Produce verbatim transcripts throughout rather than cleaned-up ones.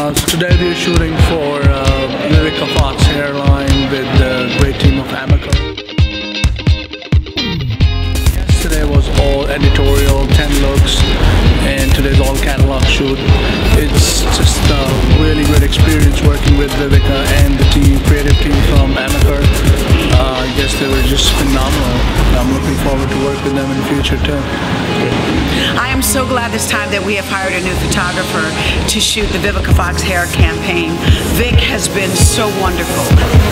Uh, so today we're shooting for uh, Vivica Fox hairline with the great team of Amico. Yesterday was all editorial, ten looks, and today's all catalog shoot. It's just a really great experience working with Vivica and the team, creative team from Amico. Uh, I guess they were just phenomenal. I'm looking forward to work with them in the future too. I am so glad this time that we have hired a new photographer to shoot the Vivica Fox hair campaign. Vic has been so wonderful.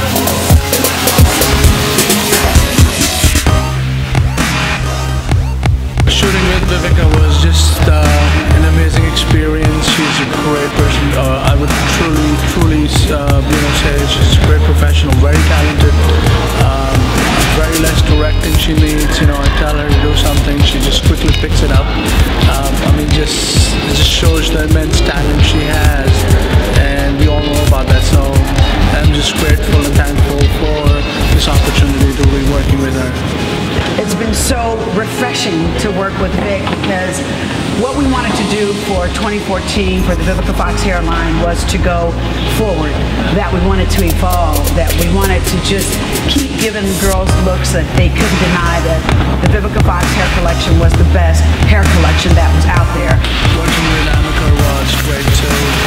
Shooting with Vivica was just uh, an amazing experience. She's a great person. Uh, I would truly, truly, uh, you know, say she's a great professional, very talented. Um, very less directing she needs. You know, I tell her to do something, she just quickly picks it up. Um, I mean, just it just shows the immense talent she has, and we all know about that. So I'm just grateful and thankful for this opportunity to be working with her. It's been so refreshing to work with Vic because what we wanted to do for twenty fourteen for the Vivica Fox hairline was to go forward, that we wanted to evolve, that we wanted to just keep giving girls looks that they couldn't deny that the Vivica Fox hair collection was the best hair collection that was out there. Working with Amico was great too.